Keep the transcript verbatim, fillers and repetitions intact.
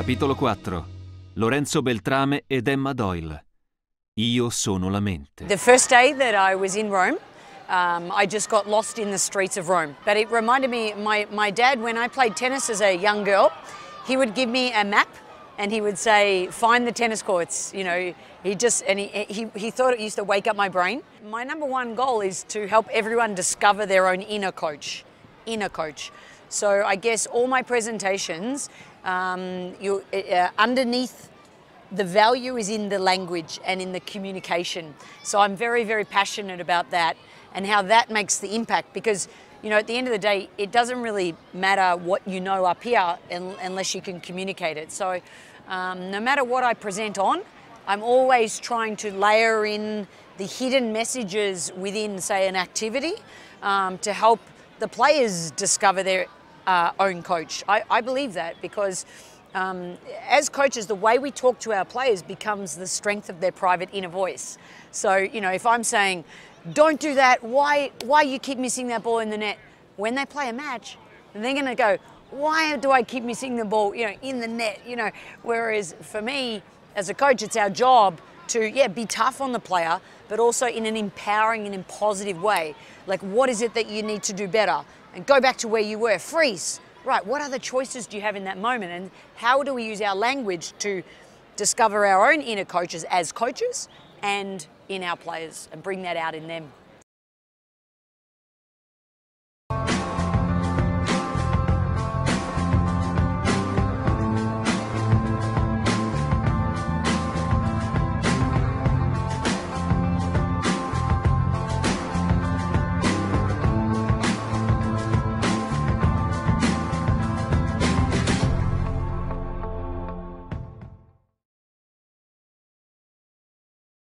Capitolo quattro. Lorenzo Beltrame ed Emma Doyle. Io sono la mente. The first day that I was in Rome, um, I just got lost in the streets of Rome. But it reminded me, my, my dad, when I played tennis as a young girl, he would give me a map and he would say, find the tennis courts. You know, he just, and he, he, he thought it used to wake up my brain. My number one goal is to help everyone discover their own inner coach, inner coach. So I guess all my presentations, um, you, uh, underneath the value is in the language and in the communication. So I'm very, very passionate about that and how that makes the impact, because, you know, at the end of the day, it doesn't really matter what you know up here unless you can communicate it. So um, no matter what I present on, I'm always trying to layer in the hidden messages within, say, an activity um, to help the players discover their uh, own coach. I, I believe that because Um, as coaches, the way we talk to our players becomes the strength of their private inner voice. So, you know, if I'm saying, don't do that, why, why you keep missing that ball in the net? When they play a match, they're going to go, why do I keep missing the ball, you know, in the net, you know? Whereas for me, as a coach, it's our job to, yeah, be tough on the player, but also in an empowering and in positive way. Like, what is it that you need to do better? And go back to where you were, freeze. Right, what other choices do you have in that moment, and how do we use our language to discover our own inner coaches as coaches and in our players and bring that out in them?